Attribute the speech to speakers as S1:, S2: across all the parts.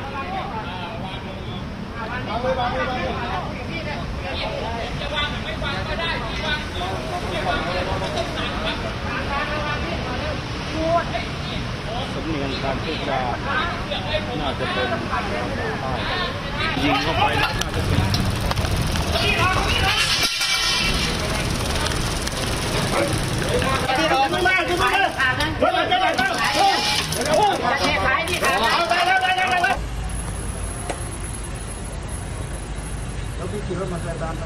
S1: สำเนียงการพูดจาน่าจะเป็นยิงเข้าไปแล้วน่าจะเป็นแล้วพี่ขี่รถมาใส่ตามไป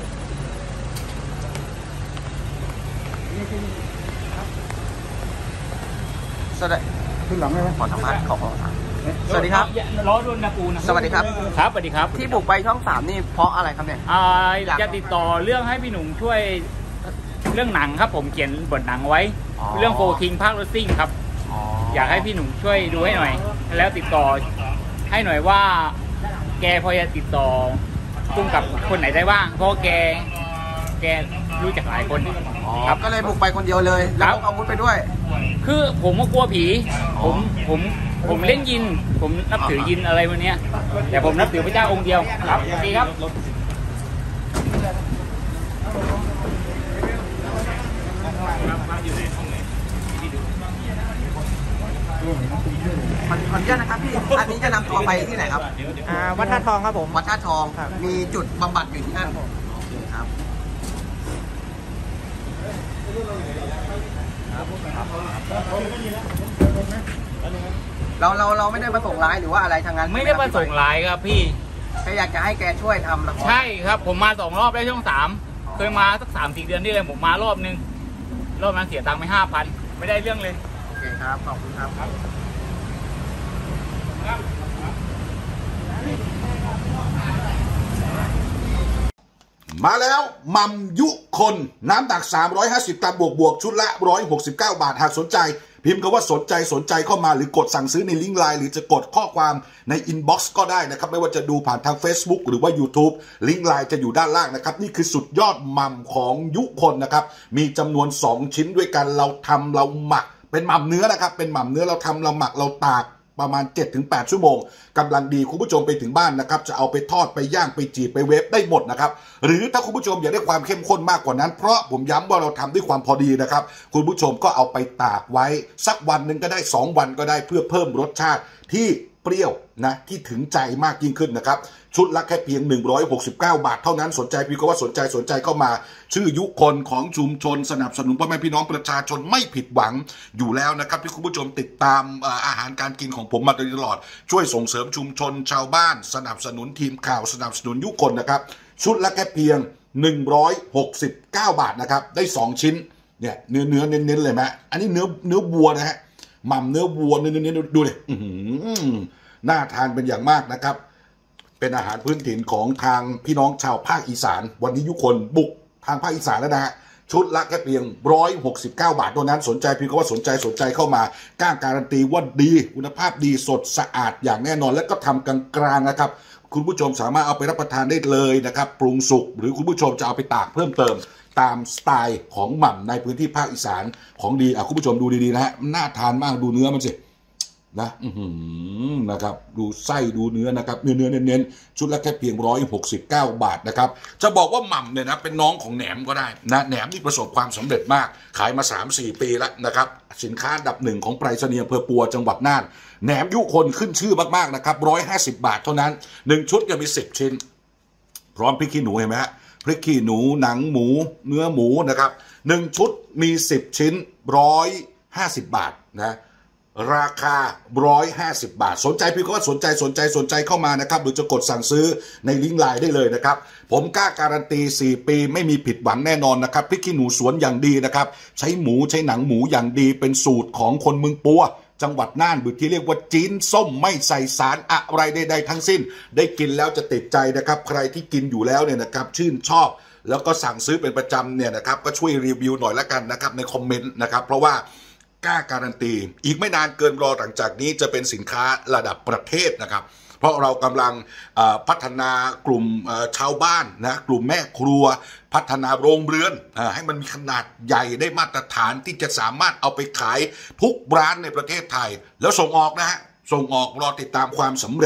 S2: สวัสดี
S1: ขึ้นหลังได้ไหม
S2: ขอสัมภาษณ์ขอสวัสดีครับ
S3: ล้อรุ่นนะปูนะ
S2: สวัสดีครับ
S3: ครับสวัสดีครับ
S2: ที่บุกไปช่อง3นี่เพราะอะไรครับเนี่ย
S3: จะติดต่อเรื่องให้พี่หนุ่มช่วยเรื่องหนังครับผมเขียนบทหนังไว้เรื่องโฟคิงภาครถซิ่งครับอยากให้พี่หนุ่มช่วยดูให้หน่อยแล้วติดต่อให้หน่อยว่าแกพอจะติดต่อพุ่งกับคนไหนได้บ้างเพราะแกรู้จักหลายคน
S2: ครับก็เลยบุกไปคนเดียวเลยแล้วเอาอาวุธไปด้วย
S3: คือผมก็กลัวผีผมเล่นยินผมนับถือยินอะไรวันนี้แต่ผมนับถือพระเจ้าองค์เดียวครับโอเคครับ
S2: ขออนุญาตนะครับพี่อันนี้จะนำตัวไปที่ไหนครับ
S4: วัดท่าทองครับผม
S2: วัดท่าทองมีจุดบำบัดอยู่ที่นั่นครับเราไม่ได้ประสงค์ร้ายหรือว่าอะไรทางนั้น
S3: ไม่ได้ประสงค์ร้ายครับพี่
S2: แค่อยากจะให้แกช่วยทำละคร
S3: ใช่ครับผมมา2 รอบได้ช่อง3เคยมาสัก3-4 เดือนนี่เลยผมมารอบนึงรอบนั้นเสียตังค์ไป5,000ไม่ได้เรื่องเลย
S2: โอเคครับขอบคุณครับ
S5: มาแล้วมัมยุคนน้ำหนัก350 กรัมบวกชุดละ169 บาทหากสนใจพิมพ์คำว่าสนใจเข้ามาหรือกดสั่งซื้อในลิงก์ไลน์หรือจะกดข้อความในอินบ็อกซ์ก็ได้นะครับไม่ว่าจะดูผ่านทาง Facebook หรือว่า YouTube ลิงก์ไลน์จะอยู่ด้านล่างนะครับนี่คือสุดยอดมัมของยุคนนะครับมีจำนวน2 ชิ้นด้วยกันเราทำเราหมักเป็นหม่ำเนื้อนะครับเป็นหม่ำเนื้อเราทำเราหมักเราตากประมาณ 7-8 ชั่วโมงกำลังดีคุณผู้ชมไปถึงบ้านนะครับจะเอาไปทอดไปย่างไปจีบไปเวฟได้หมดนะครับหรือถ้าคุณผู้ชมอยากได้ความเข้มข้นมากกว่านั้นเพราะผมย้ำว่าเราทำด้วยความพอดีนะครับคุณผู้ชมก็เอาไปตากไว้สักวันหนึ่งก็ได้2 วันก็ได้เพื่อเพิ่มรสชาติที่เปรี้ยวนะที่ถึงใจมากยิ่งขึ้นนะครับชุดละแค่เพียง169 บาทเท่านั้นสนใจพี่ก็ว่าสนใจเข้ามาชื่อยุคนของชุมชนสนับสนุนพ่อแม่พี่น้องประชาชนไม่ผิดหวังอยู่แล้วนะครับที่คุณผู้ชมติดตามอาหารการกินของผมมาโดยตลอดช่วยส่งเสริมชุมชนชาวบ้านสนับสนุนทีมข่าวสนับสนุนยุคนนะครับชุดละแค่เพียง169 บาทนะครับได้2 ชิ้นเนี่ยเนื้อเน้นๆเลยไหมอันนี้เนื้อวัวนะฮะหม่ำเนื้อวัวเนื้อดูเลยน่าทานเป็นอย่างมากนะครับเป็นอาหารพื้นถิ่นของทางพี่น้องชาวภาคอีสานวันนี้ยุคนบุกทางภาคอีสานแล้วนะฮะชุดละแค่เพียง169 บาทเท่านั้นสนใจพี่ก็ว่าสนใจเข้ามากล้าการันตีว่าดีคุณภาพดีสดสะอาดอย่างแน่นอนและก็ทำกลางๆนะครับคุณผู้ชมสามารถเอาไปรับประทานได้เลยนะครับปรุงสุกหรือคุณผู้ชมจะเอาไปตากเพิ่มเติมตามสไตล์ของหม่ำในพื้นที่ภาคอีสานของดีคุณผู้ชมดูดีๆนะฮะน่าทานมากดูเนื้อมันสินะนะครับดูไส้ดูเนื้อนะครับเนื้อเน้นชุดละแค่เพียง169 บาทนะครับจะบอกว่าหม่ำเนี่ยนะเป็นน้องของแหนมก็ได้นะแหนมนี่ประสบความสำเร็จมากขายมา 3-4 ปีแล้วนะครับสินค้าอันดับ1ของไปรษณีย์อำเภอปัวจังหวัดน่านแหนมยุคนขึ้นชื่อมากๆนะครับ150 บาทเท่านั้น1 ชุดจะมี10 ชิ้นพร้อมพริกขี้หนูเห็นไหมฮะพริกขี้หนูหนังหมูเนื้อหมูนะครับ1 ชุดมี10 ชิ้น150 บาทนะราคา150 บาทสนใจพี่ก็ว่าสนใจเข้ามานะครับหรือจะกดสั่งซื้อในลิงก์ไลน์ได้เลยนะครับผมกล้าการันตี4 ปีไม่มีผิดหวังแน่นอนนะครับพริกขี้หนูสวนอย่างดีนะครับใช้หนังหมูอย่างดีเป็นสูตรของคนเมืองปัวจังหวัดน่านหรือที่เรียกว่าจีนส้มไม่ใส่สารอะไรใดๆทั้งสิ้นได้กินแล้วจะติดใจนะครับใครที่กินอยู่แล้วเนี่ยนะครับชื่นชอบแล้วก็สั่งซื้อเป็นประจำเนี่ยนะครับก็ช่วยรีวิวหน่อยละกันนะครับในคอมเมนต์นะครับเพราะว่ากล้าการันตีอีกไม่นานเกินรอหลังจากนี้จะเป็นสินค้าระดับประเทศนะครับเพราะเรากำลังพัฒนากลุ่มชาวบ้านนะกลุ่มแม่ครัวพัฒนาโรงเรือนให้มันมีขนาดใหญ่ได้มาตรฐานที่จะสามารถเอาไปขายทุกร้านในประเทศไทยแล้วส่งออกนะฮะส่งออกรอติดตามความสำเร็จ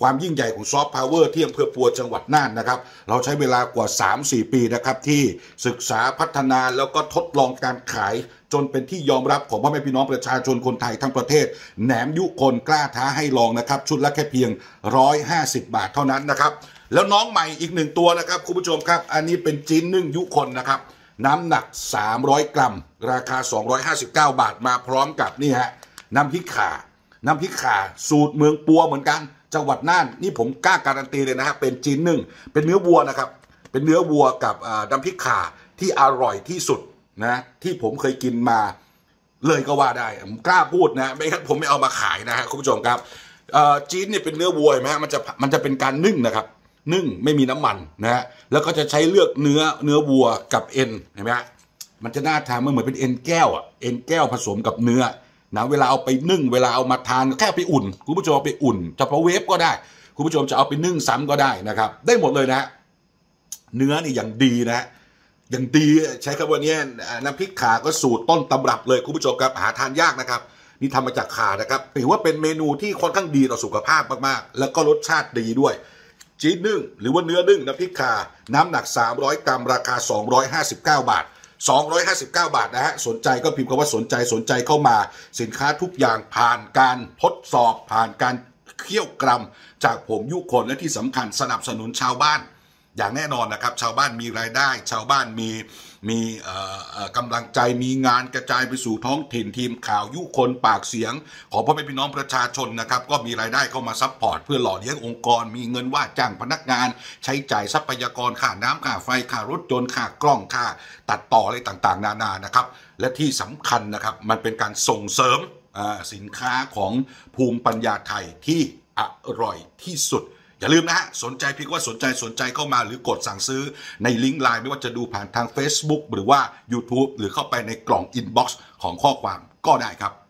S5: ความยิ่งใหญ่ของซอฟต์พาวเวอร์ที่อำเภอปัวจังหวัดน่านนะครับเราใช้เวลากว่า 3-4 ปีนะครับที่ศึกษาพัฒนาแล้วก็ทดลองการขายจนเป็นที่ยอมรับของพ่อแม่พี่น้องประชาชนคนไทยทั้งประเทศแหนมยุคนกล้าท้าให้ลองนะครับชุดละแค่เพียง150 บาทเท่านั้นนะครับแล้วน้องใหม่อีก1ตัวนะครับคุณผู้ชมครับอันนี้เป็นจีนนึ่งยุคนนะครับน้ำหนัก300 กรัมราคา259 บาทมาพร้อมกับนี่ฮะน้ำพริกข่าสูตรเมืองปัวเหมือนกันจังหวัดน่านนี่ผมกล้าการันตีเลยนะฮะเป็นจีนนึ่งเป็นเนื้อวัวนะครับเป็นเนื้อวัวกับน้ำพริกข่าที่อร่อยที่สุดนะที่ผมเคยกินมาเลยก็ว่าได้ผมกล้าพูดนะไม่งั้นผมไม่เอามาขายนะฮะคุณผู้ชมครับจีนเนี่ยเป็นเนื้อวัวเห็นไหมฮะมันจะเป็นการนึ่งนะครับนึ่งไม่มีน้ำมันนะฮะแล้วก็จะใช้เลือกเนื้อวัวกับเอ็นเห็นไหมฮะมันจะน่าทานมันเหมือนเป็นเอ็นแก้วอ่ะเอ็นแก้วผสมกับเนื้อนะเวลาเอาไปนึ่งเวลาเอามาทานแค่ไปอุ่นคุณผู้ชมเอาไปอุ่นจะเพราะเวฟก็ได้คุณผู้ชมจะเอาไปนึ่งซ้ำก็ได้นะครับได้หมดเลยนะฮะเนื้อนี่อย่างดีนะฮะอย่างดีใช้คำว่านี้น้ำพริกข่าก็สูตรต้นตำรับเลยคุณผู้ชมครับหาทานยากนะครับนี่ทำมาจากข่านะครับถือว่าเป็นเมนูที่ค่อนข้างดีต่อสุขภาพมากๆแล้วก็รสชาติดีด้วยจีนนึ่งหรือว่าเนื้อนึ่งน้ำพริกข่าน้ำหนัก300 กรัมราคา259 บาท259 บาทนะฮะสนใจก็พิมพ์คำว่าสนใจเข้ามาสินค้าทุกอย่างผ่านการทดสอบผ่านการเคี่ยวกรัมจากผมยุคนและที่สำคัญสนับสนุนชาวบ้านอย่างแน่นอนนะครับชาวบ้านมีรายได้ชาวบ้านมีกำลังใจมีงานกระจายไปสู่ท้องถิ่นทีมข่าวยุคนปากเสียงของพ่อแม่พี่น้องประชาชนนะครับก็มีรายได้เข้ามาซัพพอร์ตเพื่อหล่อเลี้ยงองค์กรมีเงินว่าจ้างพนักงานใช้จ่ายทรัพยากรค่าน้ำค่าไฟค่ารถยนต์ค่ากล้องค่าตัดต่ออะไรต่างๆนานานะครับและที่สำคัญนะครับมันเป็นการส่งเสริมสินค้าของภูมิปัญญาไทยที่อร่อยที่สุดอย่าลืมนะฮะสนใจเพียงว่าสนใจเข้ามาหรือกดสั่งซื้อในลิงก์ไลน์ไม่ว่าจะดูผ่านทาง Facebook หรือว่า YouTube หรือเข้าไปในกล่องอินบ็อกซ์ของข้อความก็ได้ครับ